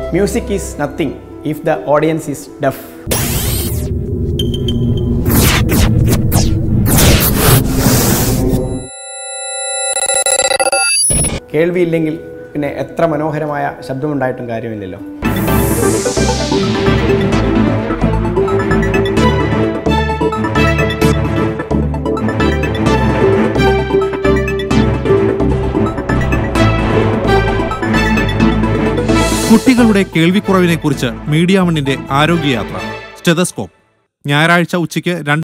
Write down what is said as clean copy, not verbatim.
Music is nothing if the audience is deaf. കേൾവിയില്ലെങ്കിൽ പിന്നെ എത്ര മനോഹരമായ ശബ്ദമുണ്ടായിട്ടും കാര്യമില്ലല്ലോ. കുട്ടികളുടെ കേൾവിക്കുറവിനെക്കുറിച്ച് മീഡിയ വണ്ണിന്റെ ആരോഗ്യയാത്ര സ്റ്റെതസ്കോപ്പ് ഞായറാഴ്ച ഉച്ചയ്ക്ക്